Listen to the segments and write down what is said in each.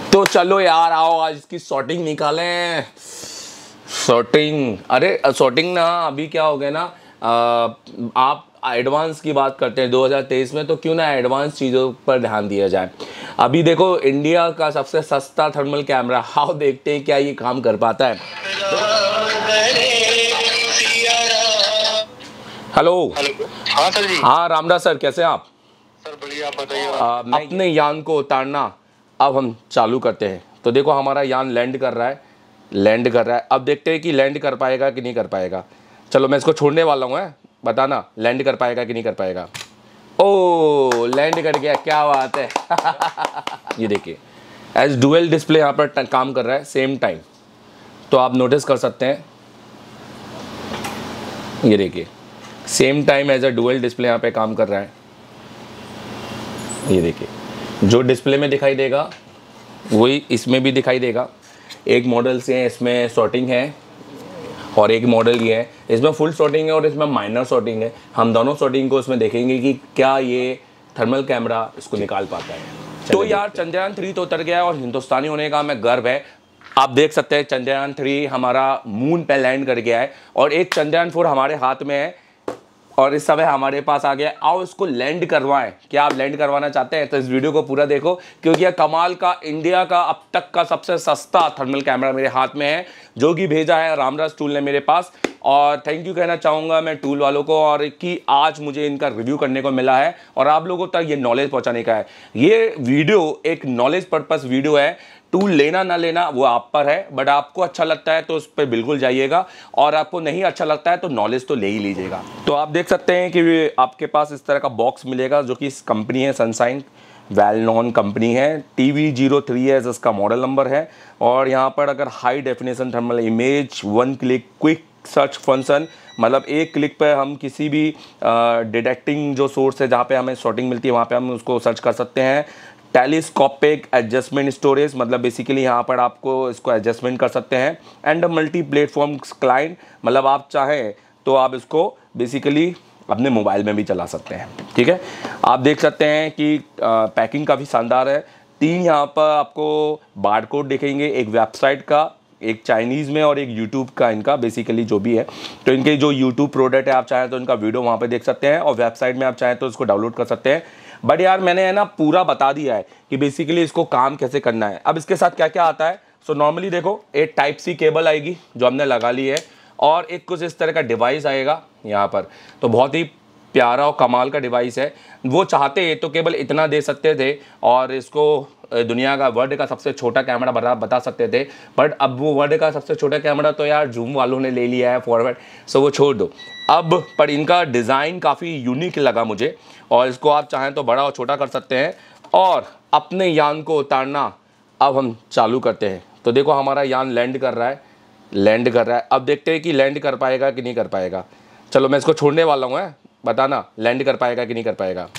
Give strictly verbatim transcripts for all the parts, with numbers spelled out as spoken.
तो चलो यार आओ आज इसकी शॉटिंग निकालें। शॉटिंग, अरे शॉटिंग ना अभी क्या हो गया ना, आ, आप एडवांस की बात करते हैं दो हज़ार तेईस में, तो क्यों ना एडवांस चीज़ों पर ध्यान दिया जाए। अभी देखो इंडिया का सबसे सस्ता थर्मल कैमरा, हाउ देखते हैं क्या ये काम कर पाता है। हेलो। हाँ सर जी। हाँ रामदास सर, कैसे हैं आप? सर बढ़िया, आप बताइए। अपने यान को उतारना अब हम चालू करते हैं। तो देखो हमारा यान लैंड कर रहा है, लैंड कर रहा है। अब देखते हैं कि लैंड कर पाएगा कि नहीं कर पाएगा। चलो मैं इसको छोड़ने वाला हूँ, है बताना लैंड कर पाएगा कि नहीं कर पाएगा। ओ लैंड कर गया, क्या बात है। ये देखिए एज डुअल डिस्प्ले यहाँ पर काम कर रहा है सेम टाइम, तो आप नोटिस कर सकते हैं। ये देखिए same time as a dual display यहाँ पे काम कर रहा है। ये देखिए जो डिस्प्ले में दिखाई देगा वही इसमें भी दिखाई देगा। एक मॉडल से इसमें शॉटिंग है और एक मॉडल ये है, इसमें फुल शॉटिंग है और इसमें माइनर शॉटिंग है। हम दोनों शॉटिंग को इसमें देखेंगे कि क्या ये थर्मल कैमरा इसको निकाल पाता है। तो यार चंद्रयान थ्री तो उतर गया है और हिंदुस्तानी होने का हमें गर्व है। आप देख सकते हैं चंद्रयान थ्री हमारा मून पे लैंड कर गया है और एक चंद्रयान फोर हमारे हाथ में है और इस समय हमारे पास आ गया। आओ इसको लैंड करवाएं। क्या आप लैंड करवाना चाहते हैं तो इस वीडियो को पूरा देखो, क्योंकि यह कमाल का इंडिया का अब तक का सबसे सस्ता थर्मल कैमरा मेरे हाथ में है, जो कि भेजा है रामदास टूल ने मेरे पास। और थैंक यू कहना चाहूँगा मैं टूल वालों को, और कि आज मुझे इनका रिव्यू करने को मिला है और आप लोगों तक ये नॉलेज पहुँचाने का है। ये वीडियो एक नॉलेज पर्पस वीडियो है। टूल लेना ना लेना वो आप पर है, बट आपको अच्छा लगता है तो उस पर बिल्कुल जाइएगा, और आपको नहीं अच्छा लगता है तो नॉलेज तो ले ही लीजिएगा। तो आप देख सकते हैं कि आपके पास इस तरह का बॉक्स मिलेगा, जो कि इस कंपनी है सनशाइन, वेल नॉन कंपनी है। T V zero three S इसका मॉडल नंबर है। और यहाँ पर अगर high definition thermal image, one click quick search function, मतलब एक क्लिक पर हम किसी भी डिटेक्टिंग जो सोर्स है जहाँ पे हमें शॉटिंग मिलती है वहाँ पे हम उसको सर्च कर सकते हैं। टेलीस्कोपिक एडजस्टमेंट स्टोरेज, मतलब बेसिकली यहाँ पर आपको इसको एडजस्टमेंट कर सकते हैं। एंड मल्टी प्लेटफॉर्म क्लाइंट, मतलब आप चाहें तो आप इसको बेसिकली अपने मोबाइल में भी चला सकते हैं। ठीक है, आप देख सकते हैं कि पैकिंग काफ़ी शानदार है। तीन यहाँ पर आपको बार कोड दिखेंगे, एक वेबसाइट का, एक चाइनीज़ में और एक यूट्यूब का, इनका बेसिकली जो भी है। तो इनके जो यूट्यूब प्रोडक्ट है आप चाहें तो इनका वीडियो वहाँ पे देख सकते हैं, और वेबसाइट में आप चाहें तो इसको डाउनलोड कर सकते हैं। बट यार मैंने है ना पूरा बता दिया है कि बेसिकली इसको काम कैसे करना है। अब इसके साथ क्या क्या आता है, सो नॉर्मली देखो एक टाइप सी केबल आएगी जो हमने लगा ली है, और एक कुछ इस तरह का डिवाइस आएगा यहाँ पर। तो बहुत ही प्यारा और कमाल का डिवाइस है। वो चाहते तो केवल इतना दे सकते थे और इसको दुनिया का वर्ल्ड का सबसे छोटा कैमरा बता बता सकते थे, बट अब वो वर्ल्ड का सबसे छोटा कैमरा तो यार जूम वालों ने ले लिया है फॉरवर्ड, सो वो छोड़ दो अब। पर इनका डिज़ाइन काफ़ी यूनिक लगा मुझे, और इसको आप चाहें तो बड़ा और छोटा कर सकते हैं। और अपने यान को उतारना अब हम चालू करते हैं। तो देखो हमारा यान लैंड कर रहा है, लैंड कर रहा है। अब देखते हैं कि लैंड कर पाएगा कि नहीं कर पाएगा। चलो मैं इसको छोड़ने वाला हूँ, है बताना लैंड कर पाएगा कि नहीं कर पाएगा।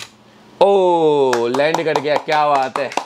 ओ लैंड कर गया, क्या बात है।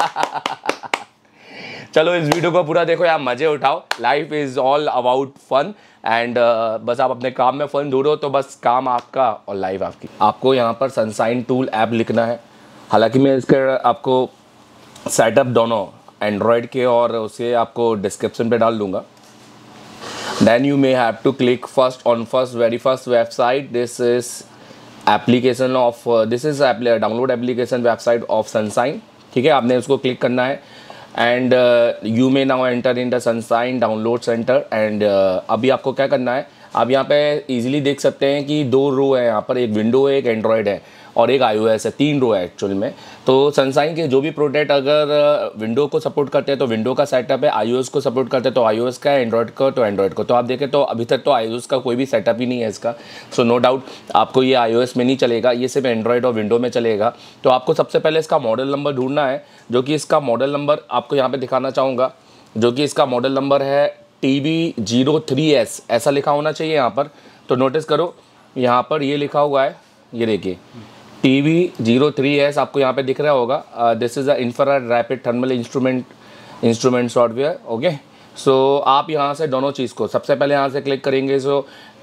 चलो इस वीडियो को पूरा देखो यार, मजे उठाओ। Life is all about fun and बस आप अपने काम में फन ढूंढो तो बस काम आपका और लाइफ आपकी। आपको यहाँ पर सनशाइन टूल ऐप लिखना है। हालांकि मैं इसके आपको सेटअप दोनों एंड्रॉयड के और उसे आपको डिस्क्रिप्शन पे डाल दूंगा। Then you may have to click first on first very first website. This is application of this is download application website of Sunshine. ठीक है, आपने उसको क्लिक करना है and you may now enter in the Sunshine download centre. And अभी आपको क्या करना है, आप यहाँ पे इजीली देख सकते हैं कि दो रो है यहाँ पर, एक विंडो है, एक एंड्रॉयड है और एक आईओएस है, तीन रो है एक्चुअल में। तो सनशाइन के जो भी प्रोडक्ट अगर विंडो को सपोर्ट करते हैं तो विंडो का सेटअप है, आईओएस को सपोर्ट करते हैं तो आईओएस का, एंड्रॉयड का तो एंड्रॉयड को। तो आप देखें तो अभी तक तो आईओएस का कोई भी सेटअप ही नहीं है इसका, सो नो डाउट आपको ये आईओएस में नहीं चलेगा, ये सिर्फ एंड्रॉयड और विंडो में चलेगा। तो आपको सबसे पहले इसका मॉडल नंबर ढूंढना है, जो कि इसका मॉडल नंबर आपको यहाँ पर दिखाना चाहूँगा, जो कि इसका मॉडल नंबर है T V zero three S, ऐसा लिखा होना चाहिए यहाँ पर। तो नोटिस करो यहाँ पर ये लिखा हुआ है, ये देखिए T V zero three S आपको यहाँ पे दिख रहा होगा। This is a infrared rapid thermal instrument instrument software. Okay, so आप यहाँ से दोनों चीज़ को सबसे पहले यहाँ से क्लिक करेंगे, सो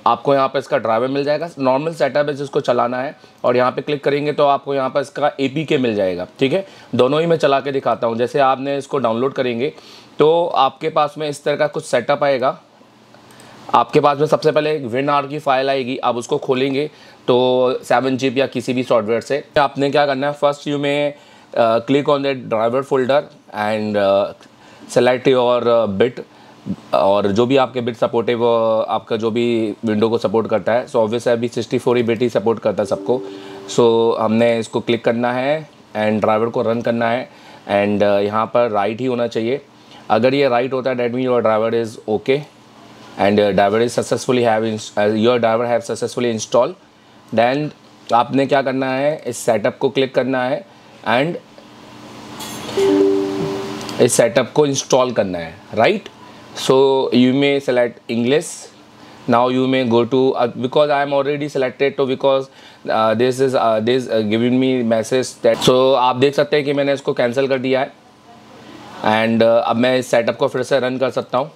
आपको यहाँ पर इसका ड्राइवर मिल जाएगा, नॉर्मल सेटअप है जिसको चलाना है, और यहाँ पे क्लिक करेंगे तो आपको यहाँ पर इसका ए पी के मिल जाएगा। ठीक है, दोनों ही मैं चला के दिखाता हूँ। जैसे आपने इसको डाउनलोड करेंगे तो आपके पास में इस तरह का कुछ सेटअप आएगा। आपके पास में सबसे पहले एक विन आर की फाइल आएगी, आप उसको खोलेंगे तो सेवन जिप या किसी भी सॉफ्टवेयर से आपने क्या करना है, first you may click on the driver folder and select your bit, और जो भी आपके बिट सपोर्ट है वो आपका जो भी विंडो को सपोर्ट करता है। सो ऑब्वियस है अभी सिक्सटी फोर ही बिट ही सपोर्ट करता है सबको। सो so, हमने इसको क्लिक करना है एंड ड्राइवर को रन करना है, एंड uh, यहाँ पर राइट ही होना चाहिए। अगर ये राइट होता है that mean your driver is okay and driver is successfully have your driver have successfully install. Then आपने क्या करना है, इस सेटअप को क्लिक करना है एंड इस सेटअप को इंस्टॉल करना है, right. So you may select English. Now you may go to uh, because I am already selected to because uh, this is uh, this uh, giving me message that so आप देख सकते हैं कि मैंने इसको cancel कर दिया है एंड uh, अब मैं इस सेटअप को फिर से रन कर सकता हूँ।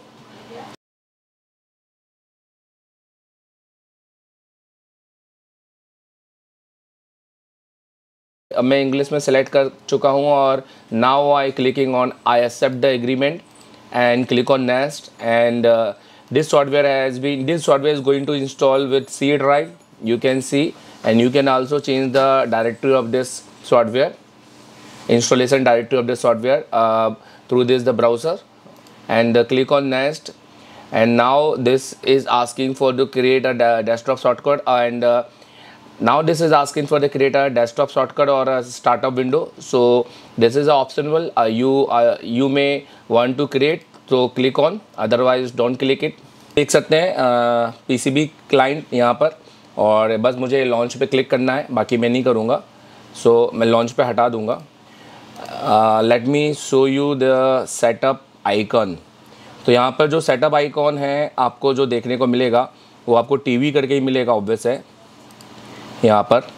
अब मैं इंग्लिश में सेलेक्ट कर चुका हूँ और now I clicking on I accept the agreement and click on next, and uh, this software has been this software is going to install with C drive, you can see, and you can also change the directory of this software, installation directory of this software uh, through this the browser, and uh, click on next, and now this is asking for to create a desktop shortcut, and uh, now this is asking for the create a desktop shortcut or a startup window. So this is optional, uh, you uh, you may want to create, so click on, otherwise don't click it। देख सकते हैं PCB client यहाँ पर, और बस मुझे launch पे click करना है, बाकी मैं नहीं करूँगा। सो so, मैं लॉन्च पे हटा दूँगा। Let me show you the setup icon. तो यहाँ पर जो सेटअप आइकॉन है आपको जो देखने को मिलेगा वो आपको टीवी करके ही मिलेगा, ऑब्वियस है यहाँ पर।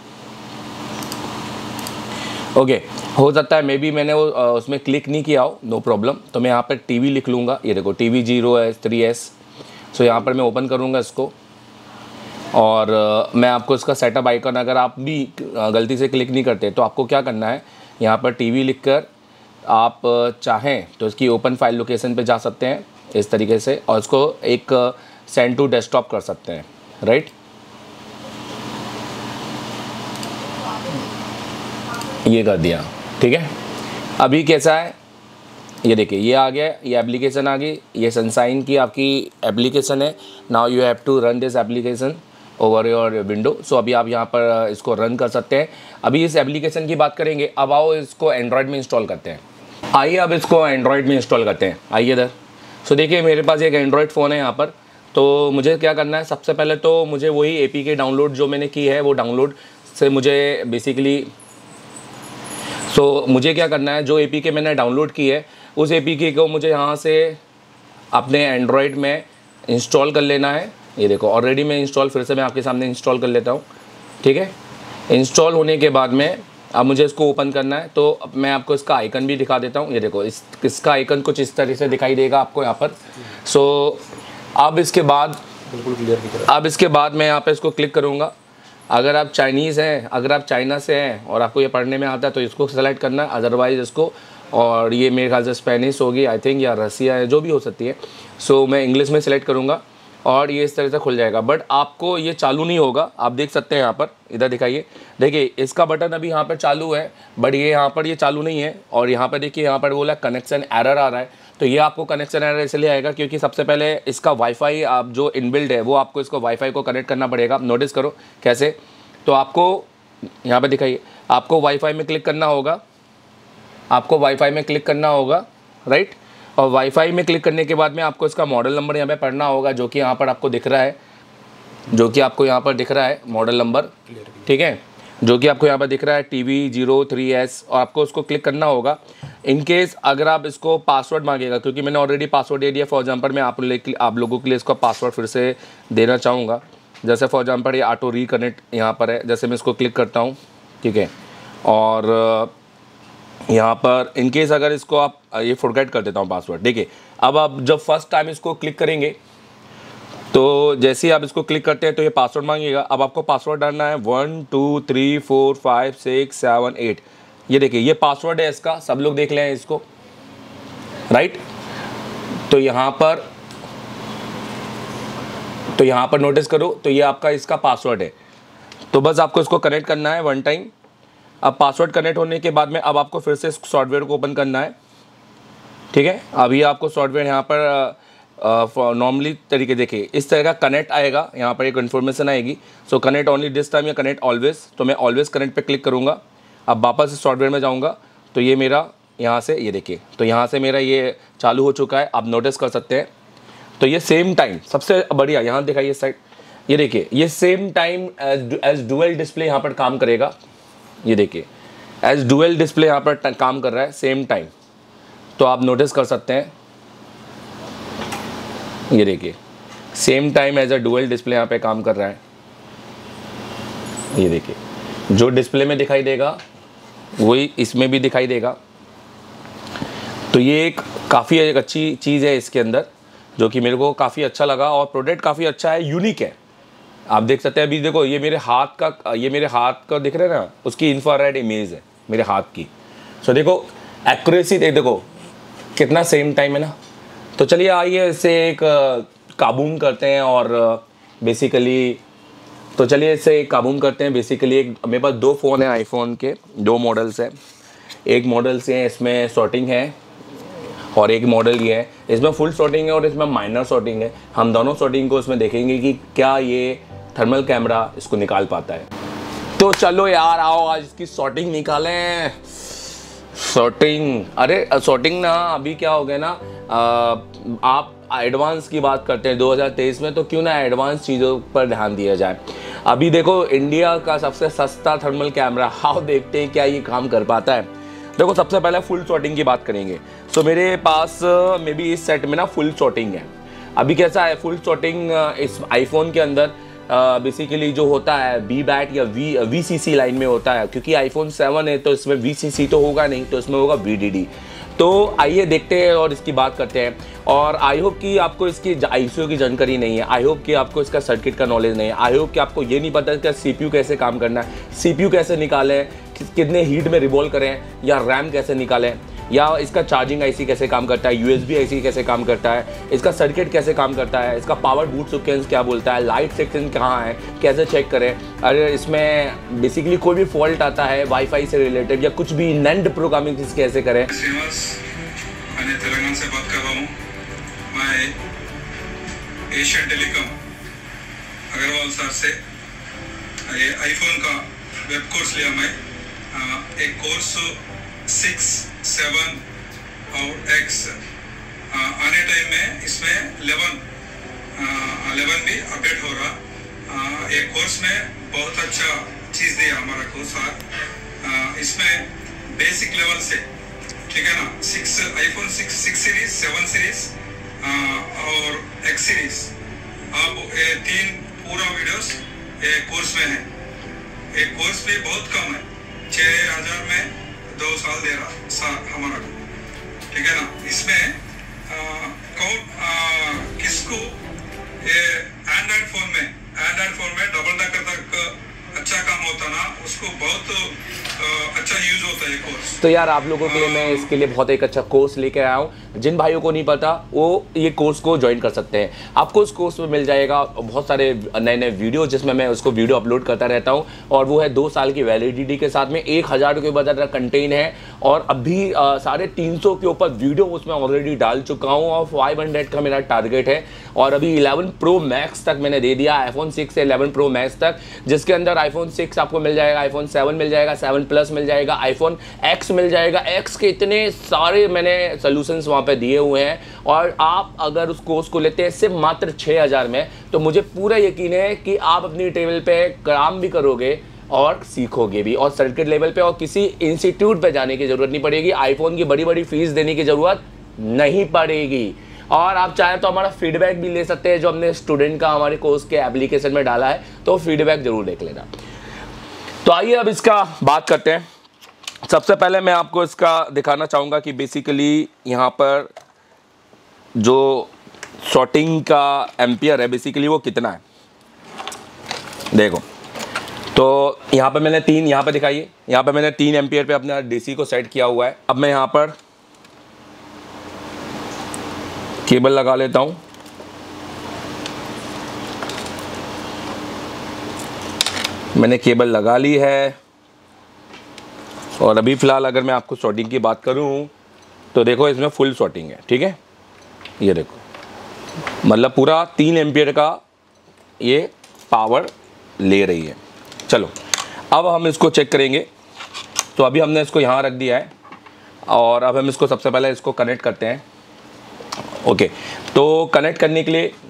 ओके okay, हो सकता है मे बी मैंने वो उसमें क्लिक नहीं किया हो, नो प्रॉब्लम। तो मैं यहाँ पर टीवी लिख लूँगा, ये देखो TV zero S three S. So यहाँ पर मैं ओपन करूँगा इसको, और uh, मैं आपको इसका सेटअप आइकन, अगर आप भी गलती से क्लिक नहीं करते तो आपको क्या करना है, यहाँ पर टीवी लिखकर आप चाहें तो इसकी ओपन फाइल लोकेशन पे जा सकते हैं इस तरीके से, और इसको एक सेंड टू डेस्कटॉप कर सकते हैं, राइट। ये कर दिया, ठीक है। अभी कैसा है ये देखिए, ये आ गया, ये एप्लीकेशन आ गई, ये सनशाइन की आपकी एप्लीकेशन है। Now you have to run this application over your window. So अभी आप यहाँ पर इसको रन कर सकते हैं। अभी इस एप्लीकेशन की बात करेंगे, अब आओ इसको एंड्रॉयड में इंस्टॉल करते हैं। आइए अब इसको एंड्रॉयड में इंस्टॉल करते हैं, आइए इधर। सो देखिए मेरे पास एक एंड्रॉयड फ़ोन है यहाँ पर, तो मुझे क्या करना है, सबसे पहले तो मुझे वही ए पी के डाउनलोड जो मैंने की है वो डाउनलोड से मुझे बेसिकली सो so, मुझे क्या करना है, जो ए पी के मैंने डाउनलोड की है उस ए पी के को मुझे यहाँ से अपने एंड्रॉयड में इंस्टॉल कर लेना है। ये देखो ऑलरेडी मैं इंस्टॉल, फिर से मैं आपके सामने इंस्टॉल कर लेता हूँ, ठीक है। इंस्टॉल होने के बाद में अब मुझे इसको ओपन करना है, तो अब मैं आपको इसका आइकन भी दिखा देता हूँ। ये देखो इस इसका आइकन कुछ इस तरह से दिखाई देगा आपको यहाँ पर। सो so, अब इसके बाद बिल्कुल क्लियर दिख रहा है। अब इसके बाद मैं यहाँ पर इसको क्लिक करूँगा। अगर आप चाइनीज़ हैं, अगर आप चाइना से हैं और आपको ये पढ़ने में आता है तो इसको सेलेक्ट करना है, अदरवाइज़ इसको, और ये मेरे ख्याल से स्पेनिश होगी आई थिंक, या रसिया है, जो भी हो सकती है। सो so, मैं इंग्लिश में सेलेक्ट करूँगा और ये इस तरह से खुल जाएगा। बट आपको ये चालू नहीं होगा, आप देख सकते हैं यहाँ पर, इधर दिखाइए, देखिए इसका बटन अभी यहाँ पर चालू है, बट ये यहाँ पर ये चालू नहीं है। और यहाँ पर देखिए, यहाँ पर बोला कनेक्शन एरर आ रहा है, तो ये आपको कनेक्शन एरर इसलिए आएगा क्योंकि सबसे पहले इसका वाईफाई आप जो इनबिल्ड है वो आपको इसको वाईफाई को कनेक्ट करना पड़ेगा। नोटिस करो कैसे, तो आपको यहाँ पे दिखाइए, आपको वाईफाई में क्लिक करना होगा, आपको वाईफाई में क्लिक करना होगा, राइट। और वाईफाई में क्लिक करने के बाद में आपको इसका मॉडल नंबर यहाँ पे पढ़ना होगा, जो कि यहाँ पर आपको दिख रहा है, जो कि आपको यहाँ पर दिख रहा है मॉडल नंबर, ठीक है, जो कि आपको यहाँ पर दिख रहा है T V zero three S, और आपको उसको क्लिक करना होगा। इन केस अगर आप इसको पासवर्ड मांगेगा, क्योंकि मैंने ऑलरेडी पासवर्ड दे दिया, फॉर एग्जाम्पल मैं आप ले आप लोगों के लिए इसका पासवर्ड फिर से देना चाहूँगा। जैसे फॉर एग्जाम्पल ये ऑटो रिकनेक्ट यहाँ पर है, जैसे मैं इसको क्लिक करता हूँ, ठीक है, और यहाँ पर इन केस अगर इसको आप ये फॉरगेट कर देता हूँ पासवर्ड, देखिए अब आप जब फर्स्ट टाइम इसको क्लिक करेंगे तो जैसे ही आप इसको क्लिक करते हैं तो ये पासवर्ड मांगेगा। अब आपको पासवर्ड डालना है one two three four five six seven eight. ये देखिए ये पासवर्ड है इसका, सब लोग देख लें इसको, राइट। तो यहाँ पर तो यहाँ पर नोटिस करो तो ये आपका इसका पासवर्ड है। तो बस आपको इसको कनेक्ट करना है वन टाइम। अब पासवर्ड कनेक्ट होने के बाद में अब आपको फिर से सॉफ्टवेयर को ओपन करना है, ठीक है। अभी आपको सॉफ्टवेयर यहाँ पर नॉर्मली तरीके देखिए इस तरह का कनेक्ट आएगा, यहाँ पर एक इन्फॉर्मेशन आएगी, so connect only this time या कनेक्ट ऑलवेज। तो मैं ऑलवेज कनेक्ट पे क्लिक करूँगा। अब वापस इस सॉफ्टवेयर में जाऊँगा तो ये मेरा यहाँ से ये देखिए तो यहाँ से मेरा ये चालू हो चुका है, आप नोटिस कर सकते हैं। तो ये सेम टाइम सबसे बढ़िया यहाँ दिखाइए साइड, ये देखिए ये same time as dual display यहाँ पर काम करेगा। ये देखिए एज डुअल डिस्प्ले यहाँ पर काम कर रहा है सेम टाइम, तो आप नोटिस कर सकते हैं। ये देखिए same time as a dual display यहाँ पे काम कर रहा है। ये देखिए जो डिस्प्ले में दिखाई देगा वही इसमें भी दिखाई देगा। तो ये एक काफ़ी एक अच्छी चीज़ है इसके अंदर, जो कि मेरे को काफ़ी अच्छा लगा और प्रोडक्ट काफ़ी अच्छा है, यूनिक है। आप देख सकते हैं अभी देखो ये मेरे हाथ का ये मेरे हाथ का दिख रहा है ना, उसकी इंफ्रारेड इमेज है मेरे हाथ की। सो देखो एक्यूरेसी देख देखो कितना सेम टाइम है ना। तो चलिए आइए इससे एक काबूम करते हैं और बेसिकली तो चलिए इससे एक काबूम करते हैं। बेसिकली एक मेरे पास दो फ़ोन है आईफोन के, दो मॉडल्स हैं। एक मॉडल से इसमें शॉर्टिंग है और एक मॉडल ये है इसमें फुल शॉर्टिंग है और इसमें माइनर शॉर्टिंग है। हम दोनों शॉर्टिंग को इसमें देखेंगे कि क्या ये थर्मल कैमरा इसको निकाल पाता है। तो चलो यार आओ आज इसकी शॉर्टिंग निकालें। शॉर्टिंग अरे शॉर्टिंग ना अभी क्या हो गया ना, आ, आप एडवांस की बात करते हैं दो हज़ार तेईस में, तो क्यों ना एडवांस चीज़ों पर ध्यान दिया जाए। अभी देखो इंडिया का सबसे सस्ता थर्मल कैमरा, आओ देखते हैं क्या ये काम कर पाता है। देखो सबसे पहले फुल शॉर्टिंग की बात करेंगे। सो मेरे पास मे बी इस सेट में ना फुल शॉर्टिंग है। अभी कैसा है फुल शॉर्टिंग इस आईफोन के अंदर बेसिकली uh, जो होता है बी बैट या V V C C line में होता है, क्योंकि आईफोन सेवन है तो इसमें वी सी सी तो होगा नहीं, तो इसमें होगा वी डी डी। तो आइए देखते हैं और इसकी बात करते हैं। और आई होप कि आपको इसकी आई सी ओ की जानकारी नहीं है, आई होप कि आपको इसका सर्किट का नॉलेज नहीं है, आई होप कि आपको ये नहीं पता कि सी पी यू कैसे काम करना है, सी पी यू कैसे निकालें, कितने हीट में रिवॉल्व करें, या रैम कैसे निकालें, या इसका चार्जिंग आईसी कैसे काम करता है, यूएसबी आईसी कैसे काम करता है, इसका सर्किट कैसे काम करता है, इसका पावर बूट सीक्वेंस क्या बोलता है, लाइट सेक्शन कहाँ है, कैसे चेक करें। अगर इसमें बेसिकली कोई भी फॉल्ट आता है वाईफाई से रिलेटेड या कुछ भी नेंड प्रोग्रामिंग कैसे करें। मैं तेलंगाना से बात कर रहा हूँ। मैं एशियन टेलीकॉम अग्रवाल सर से ये आईफोन का वेब कोर्स लिया। मैं एक कोर्स सिक्स सेवन और एक्स आने टाइम में इसमें इलेवन इलेवन भी अपडेट हो रहा। ये कोर्स में बहुत अच्छा चीज़ दिया हमारा कोर्स सर। इसमें बेसिक लेवल से ठीक है ना, six iPhone six six series seven series और एक्स सीरीज आप ये तीन पूरा वीडियोस ये कोर्स में है। ये कोर्स भी बहुत कम है, छः हजार में दो साल दे रहा साल हमारा को, ठीक है ना। इसमें कौन किसको ये एंड्रॉइड फोन में एंड्रॉइड फोन में डबल डकर तक अच्छा काम होता ना, उसको बहुत अच्छा यूज होता है कोर्स। तो यार आप लोगों के लिए मैं इसके लिए बहुत एक अच्छा कोर्स लेके आया हूँ। जिन भाइयों को नहीं पता वो ये कोर्स को ज्वाइन कर सकते हैं। आपको उस कोर्स में मिल जाएगा बहुत सारे नए नए वीडियो, जिसमें मैं उसको वीडियो अपलोड करता रहता हूँ, और वो है दो साल की वैलिडिटी के साथ में एक हज़ार के बजाय कंटेन है। और अभी साढ़े तीन सौ के ऊपर वीडियो उसमें ऑलरेडी डाल चुका हूँ और फाइव हंड्रेड का मेरा टारगेट है। और अभी इलेवन प्रो मैक्स तक मैंने दे दिया, आईफोन सिक्स से इलेवन प्रो मैक्स तक, जिसके अंदर आईफोन सिक्स आपको मिल जाएगा, आईफोन सेवन मिल जाएगा, सेवन प्लस मिल जाएगा, आईफोन एक्स मिल जाएगा। एक्स के इतने सारे मैंने सोल्यूशंस वहाँ पे दिए हुए हैं। और आप अगर उस कोर्स को लेते हैं सिर्फ मात्र छः हज़ार में, तो मुझे पूरा यकीन है कि आप अपनी टेबल पे काम भी करोगे और सीखोगे भी, और सर्किट लेवल पे और किसी इंस्टीट्यूट पे जाने की ज़रूरत नहीं पड़ेगी। आईफोन की बड़ी बड़ी फीस देने की ज़रूरत नहीं पड़ेगी। और आप चाहें तो हमारा फीडबैक भी ले सकते हैं, जो हमने स्टूडेंट का हमारे कोर्स के एप्लीकेशन में डाला है, तो फीडबैक ज़रूर देख लेना। तो आइए अब इसका बात करते हैं। सबसे पहले मैं आपको इसका दिखाना चाहूँगा कि बेसिकली यहाँ पर जो शॉर्टिंग का एम्पियर है बेसिकली वो कितना है देखो। तो यहाँ पे मैंने तीन, यहाँ पे दिखाइए, यहाँ पे मैंने तीन एम्पियर पे अपना डीसी को सेट किया हुआ है। अब मैं यहाँ पर केबल लगा लेता हूँ। मैंने केबल लगा ली है और अभी फ़िलहाल अगर मैं आपको शॉर्टिंग की बात करूँ तो देखो इसमें फुल शॉर्टिंग है, ठीक है। ये देखो मतलब पूरा तीन एम्पियर का ये पावर ले रही है। चलो अब हम इसको चेक करेंगे। तो अभी हमने इसको यहाँ रख दिया है और अब हम इसको सबसे पहले इसको कनेक्ट करते हैं। ओके, तो कनेक्ट करने के लिए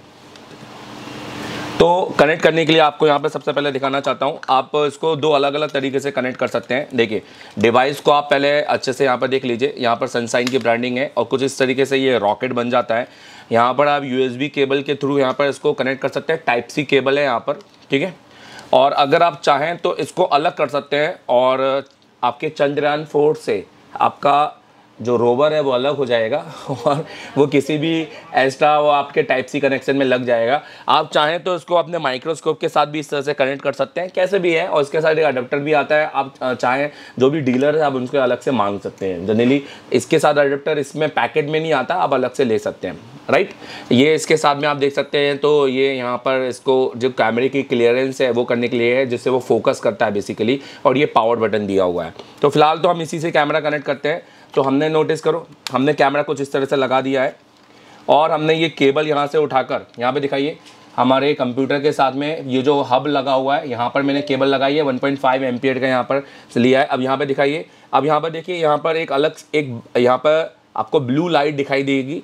तो कनेक्ट करने के लिए आपको यहाँ पे सबसे पहले दिखाना चाहता हूँ। आप इसको दो अलग अलग तरीके से कनेक्ट कर सकते हैं। देखिए डिवाइस को आप पहले अच्छे से यहाँ पर देख लीजिए, यहाँ पर सनशाइन की ब्रांडिंग है और कुछ इस तरीके से ये रॉकेट बन जाता है। यहाँ पर आप यूएसबी केबल के थ्रू यहाँ पर इसको कनेक्ट कर सकते हैं। टाइप सी केबल है यहाँ पर, ठीक है। और अगर आप चाहें तो इसको अलग कर सकते हैं और आपके चंद्रयान फोर से आपका जो रोवर है वो अलग हो जाएगा और वो किसी भी एक्स्ट्रा वो आपके टाइप सी कनेक्शन में लग जाएगा। आप चाहें तो इसको अपने माइक्रोस्कोप के साथ भी इस तरह से कनेक्ट कर सकते हैं, कैसे भी है। और इसके साथ एक अडेप्टर भी आता है। आप चाहें जो भी डीलर है आप उनसे अलग से मांग सकते हैं। जनरली इसके साथ अडेप्टर इसमें पैकेट में नहीं आता, आप अलग से ले सकते हैं, राइट। ये इसके साथ में आप देख सकते हैं। तो ये यहाँ पर इसको जो कैमरे की क्लियरेंस है वो करने के लिए है, जिससे वो फोकस करता है बेसिकली। और ये पावर बटन दिया हुआ है। तो फिलहाल तो हम इसी से कैमरा कनेक्ट करते हैं। तो हमने नोटिस करो, हमने कैमरा कुछ इस तरह से लगा दिया है और हमने ये केबल यहाँ से उठाकर यहाँ पे दिखाइए हमारे कंप्यूटर के साथ में ये जो हब लगा हुआ है यहाँ पर मैंने केबल लगाई है। वन पॉइंट फाइव एम्पियर का यहाँ पर लिया है। अब यहाँ पे दिखाइए, अब यहाँ पर देखिए यहाँ पर एक अलग एक यहाँ पर आपको ब्लू लाइट दिखाई देगी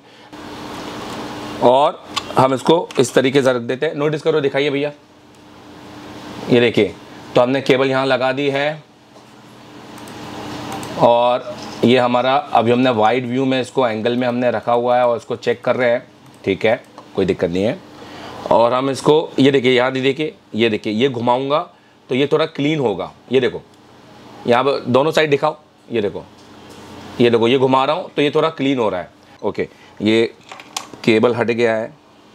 और हम इसको इस तरीके से रख देते हैं। नोटिस करो, दिखाइए भैया, ये देखिए। तो हमने केबल यहाँ लगा दी है और ये हमारा अभी हमने वाइड व्यू में इसको एंगल में हमने रखा हुआ है और इसको चेक कर रहे हैं, ठीक है, कोई दिक्कत नहीं है। और हम इसको ये देखिए यहाँ देखिए, ये देखिए ये घुमाऊंगा तो ये थोड़ा क्लीन होगा। ये देखो यहाँ पर दोनों साइड दिखाओ, ये देखो ये देखो ये घुमा रहा हूँ तो ये थोड़ा क्लीन हो रहा है। ओके, ये केबल हट गया है।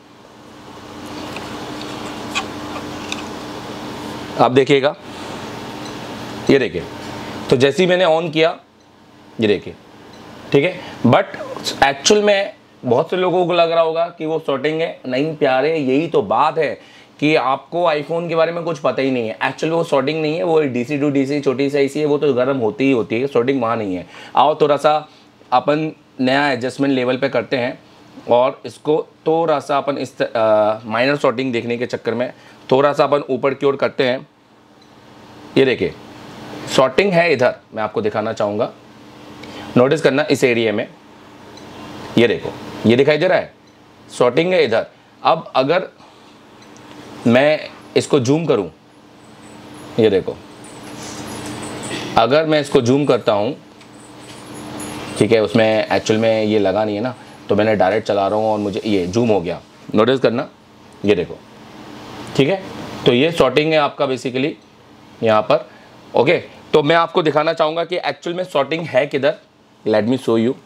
आप देखिएगा, ये देखिए। तो जैसे ही मैंने ऑन किया ये देखिए, ठीक है। बट एक्चुअल में बहुत से लोगों को लग रहा होगा कि वो शॉर्टिंग है। नहीं प्यारे, यही तो बात है कि आपको आईफोन के बारे में कुछ पता ही नहीं है। एक्चुअली वो शॉर्टिंग नहीं है, वो डीसी टू डीसी छोटी सी ऐसी है, वो तो गर्म होती ही होती है। शॉर्टिंग वहाँ नहीं है। आओ थोड़ा सा अपन नया एडजस्टमेंट लेवल पे करते हैं और इसको थोड़ा सा अपन इस माइनर शॉर्टिंग देखने के चक्कर में थोड़ा सा अपन ऊपर की ओर करते हैं। ये देखिए शॉर्टिंग है इधर, मैं आपको दिखाना चाहूँगा। नोटिस करना इस एरिया में, ये देखो ये दिखाई दे रहा है, शॉर्टिंग है इधर। अब अगर मैं इसको जूम करूं, ये देखो, अगर मैं इसको जूम करता हूं, ठीक है, उसमें एक्चुअल में ये लगा नहीं है ना, तो मैंने डायरेक्ट चला रहा हूं और मुझे ये जूम हो गया। नोटिस करना, ये देखो, ठीक है। तो ये शॉर्टिंग है आपका बेसिकली यहाँ पर। ओके, तो मैं आपको दिखाना चाहूँगा कि एक्चुअल में शॉर्टिंग है किधर। Let me show you.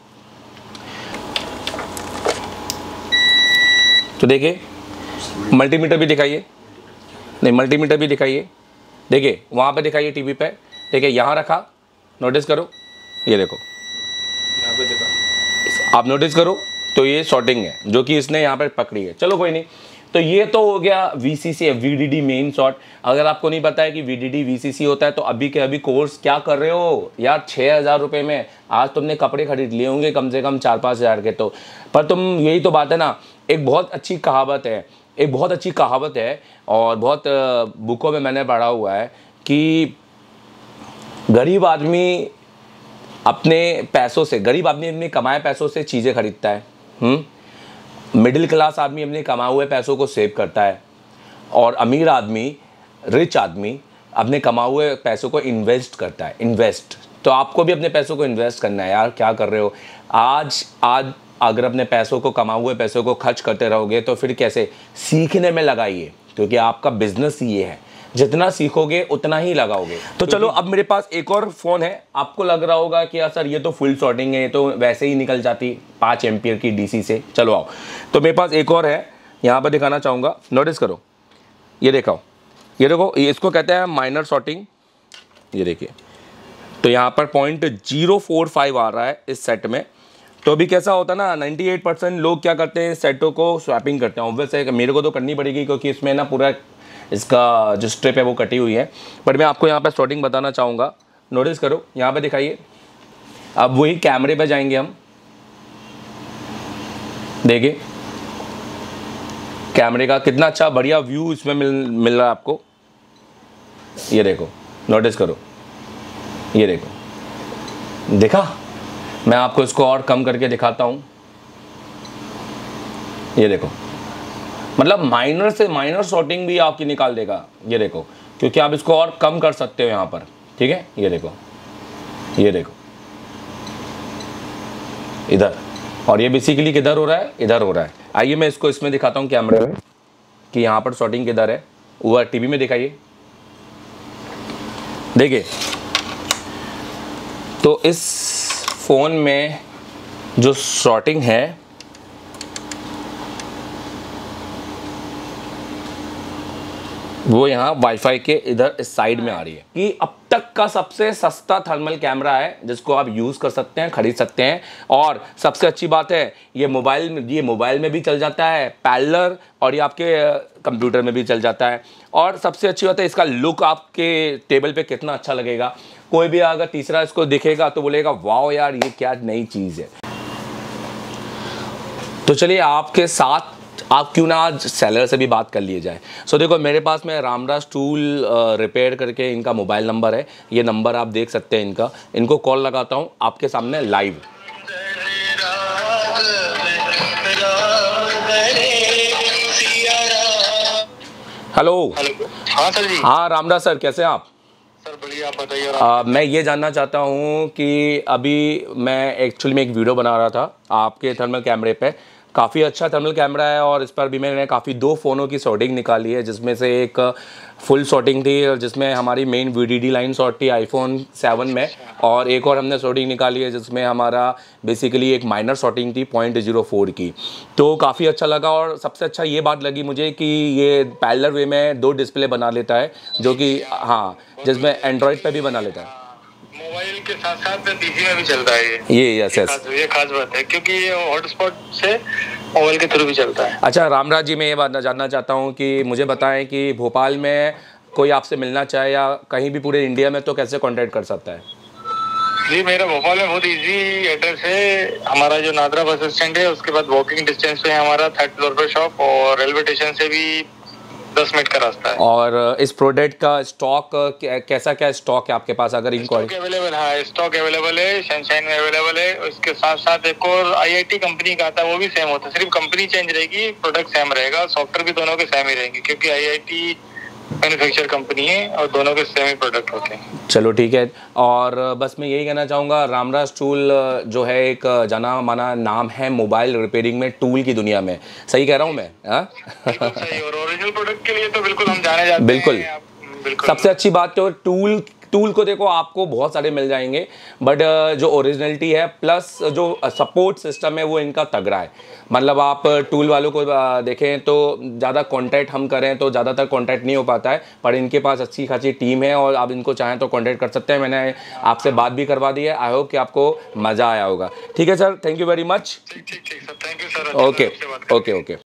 तो देखिए मल्टीमीटर भी दिखाइए, नहीं मल्टीमीटर भी दिखाइए, देखिए वहाँ पे दिखाइए टीवी पे, देखिए यहाँ रखा, नोटिस करो, ये देखो यहाँ पे देखा, आप नोटिस करो तो ये शॉर्टिंग है जो कि इसने यहाँ पे पकड़ी है। चलो कोई नहीं। तो ये तो हो गया V C C, V D D main short. अगर आपको नहीं पता है कि V D D V C C होता है तो अभी के अभी कोर्स क्या कर रहे हो यार, छः हज़ार रुपये में आज तुमने कपड़े खरीद लिए होंगे कम से कम चार पाँच हज़ार के। तो पर तुम, यही तो बात है ना, एक बहुत अच्छी कहावत है, एक बहुत अच्छी कहावत है और बहुत बुकों में मैंने पढ़ा हुआ है कि गरीब आदमी अपने पैसों से, गरीब आदमी अपने कमाए पैसों से चीज़ें खरीदता है, हम्म मिडिल क्लास आदमी अपने कमाए हुए पैसों को सेव करता है और अमीर आदमी, रिच आदमी अपने कमाए हुए पैसों को इन्वेस्ट करता है, इन्वेस्ट। तो आपको भी अपने पैसों को इन्वेस्ट करना है यार, क्या कर रहे हो आज आज अगर अपने पैसों को, कमाए हुए पैसों को खर्च करते रहोगे तो फिर कैसे, सीखने में लगाइए, क्योंकि आपका बिजनेस ये है। जितना सीखोगे उतना ही लगाओगे। तो चलो अब मेरे पास एक और फ़ोन है, आपको लग रहा होगा कि यार सर ये तो फुल शॉटिंग है, ये तो वैसे ही निकल जाती पाँच एम्पियर की डीसी से। चलो आओ, तो मेरे पास एक और है, यहाँ पर दिखाना चाहूँगा, नोटिस करो, ये देखो, ये देखो, ये इसको कहते हैं माइनर शॉटिंग। ये देखिए, तो यहाँ पर पॉइंट जीरो फोर फाइव आ रहा है इस सेट में। तो अभी कैसा होता है ना, अट्ठानवे परसेंट लोग क्या करते हैं, सेटों को स्वैपिंग करते हैं। ऑब्वियस है मेरे को तो करनी पड़ेगी क्योंकि इसमें ना पूरा इसका जो स्ट्रिप है वो कटी हुई है। बट मैं आपको यहाँ पर शॉटिंग बताना चाहूँगा, नोटिस करो, यहाँ पे दिखाइए। अब वही कैमरे पे जाएंगे हम, देखिए कैमरे का कितना अच्छा बढ़िया व्यू इसमें मिल मिल रहा है आपको। ये देखो, नोटिस करो, ये देखो, देखा? मैं आपको इसको और कम करके दिखाता हूँ, ये देखो, मतलब माइनर से माइनर शॉटिंग भी आपकी निकाल देगा। ये देखो, क्योंकि आप इसको और कम कर सकते हो यहाँ पर, ठीक है? ये देखो, ये देखो इधर, और ये बेसिकली किधर हो रहा है, इधर हो रहा है। आइए मैं इसको इसमें दिखाता हूँ कैमरे में कि यहाँ पर शॉटिंग किधर है। ऊपर टीवी में दिखाइए, देखिए। तो इस फ़ोन में जो शॉटिंग है वो यहाँ वाईफाई के इधर इस साइड में आ रही है। कि अब तक का सबसे सस्ता थर्मल कैमरा है जिसको आप यूज़ कर सकते हैं, खरीद सकते हैं। और सबसे अच्छी बात है, ये मोबाइल में ये मोबाइल में भी चल जाता है, पैरेलल, और ये आपके कंप्यूटर में भी चल जाता है। और सबसे अच्छी बात है, इसका लुक आपके टेबल पे कितना अच्छा लगेगा। कोई भी अगर तीसरा इसको दिखेगा तो बोलेगा वाओ यार ये क्या नई चीज़ है। तो चलिए आपके साथ आप क्यों ना आज सेलर से भी बात कर लिए जाए। सो देखो, मेरे पास में रामराज टूल रिपेयर करके इनका मोबाइल नंबर है, ये नंबर आप देख सकते हैं इनका। इनको कॉल लगाता हूँ आपके सामने लाइव। हेलो। हाँ सर जी। हाँ रामराज सर, कैसे हैं आप? सर बढ़िया, आप बताइए। मैं ये जानना चाहता हूँ कि अभी मैं एक्चुअली में एक वीडियो बना रहा था आपके थर्मल कैमरे पे। काफ़ी अच्छा थर्मल कैमरा है और इस पर भी मैंने काफ़ी दो फ़ोनों की शॉटिंग निकाली है, जिसमें से एक फुल शॉटिंग थी और जिसमें हमारी मेन वीडीडी लाइन शॉट थी आईफोन सेवन में, और एक और हमने शॉटिंग निकाली है जिसमें हमारा बेसिकली एक माइनर शॉटिंग थी पॉइंट जीरो फोर की। तो काफ़ी अच्छा लगा और सबसे अच्छा ये बात लगी मुझे कि ये पैरेलल वे में दो डिस्प्ले बना लेता है, जो कि हाँ जिसमें एंड्रॉयड पे भी बना लेता है, मोबाइल के साथ साथ पीसी में भी चलता है ये। ये यस यस ये खास बात है क्योंकि ये हॉटस्पॉट से मोबाइल के थ्रू भी चलता है। अच्छा रामराज जी, मैं ये बात जानना चाहता हूँ कि मुझे बताएं कि भोपाल में कोई आपसे मिलना चाहे या कहीं भी पूरे इंडिया में तो कैसे कांटेक्ट कर सकता है? जी मेरा भोपाल में बहुत इजी एड्रेस है। हमारा जो नादरा बस स्टैंड है उसके बाद वॉकिंग डिस्टेंस पे है हमारा थर्ड फ्लोर पर शॉप, और रेलवे स्टेशन से भी दस मिनट का रास्ता है। और इस प्रोडक्ट का स्टॉक कैसा क्या स्टॉक है आपके पास? अगर इंक्वायरी अवेलेबल है, स्टॉक अवेलेबल है, सनशाइन में अवेलेबल है। उसके साथ साथ एक और आईआईटी कंपनी का आता है, वो भी सेम होता है, सिर्फ कंपनी चेंज रहेगी, प्रोडक्ट सेम रहेगा, सॉफ्टवेयर भी दोनों के सेम ही रहेंगे क्योंकि आईआईटी मैन्युफैक्चर कंपनी है और दोनों के सेम ही प्रोडक्ट होते हैं। चलो ठीक है। और बस मैं यही कहना चाहूँगा, रामराज टूल जो है एक जाना माना नाम है मोबाइल रिपेयरिंग में टूल की दुनिया में। सही कह रहा हूँ मैं? सही, और ओरिजिनल प्रोडक्ट के लिए तो बिल्कुल हम जाने जाते हैं। बिल्कुल, बिल्कुल। सबसे अच्छी बात तो टूल टूल को देखो आपको बहुत सारे मिल जाएंगे, बट जो ओरिजिनलिटी है प्लस जो सपोर्ट सिस्टम है वो इनका तगड़ा है। मतलब आप टूल वालों को देखें तो ज़्यादा कांटेक्ट हम करें तो ज़्यादातर कांटेक्ट नहीं हो पाता है, पर इनके पास अच्छी खासी टीम है और आप इनको चाहें तो कांटेक्ट कर सकते हैं। मैंने आपसे बात भी करवा दी है, आई होप कि आपको मज़ा आया होगा। ठीक है sir, thank you very much. ठीक ठीक ठीक sir, thank you sir. Okay okay okay.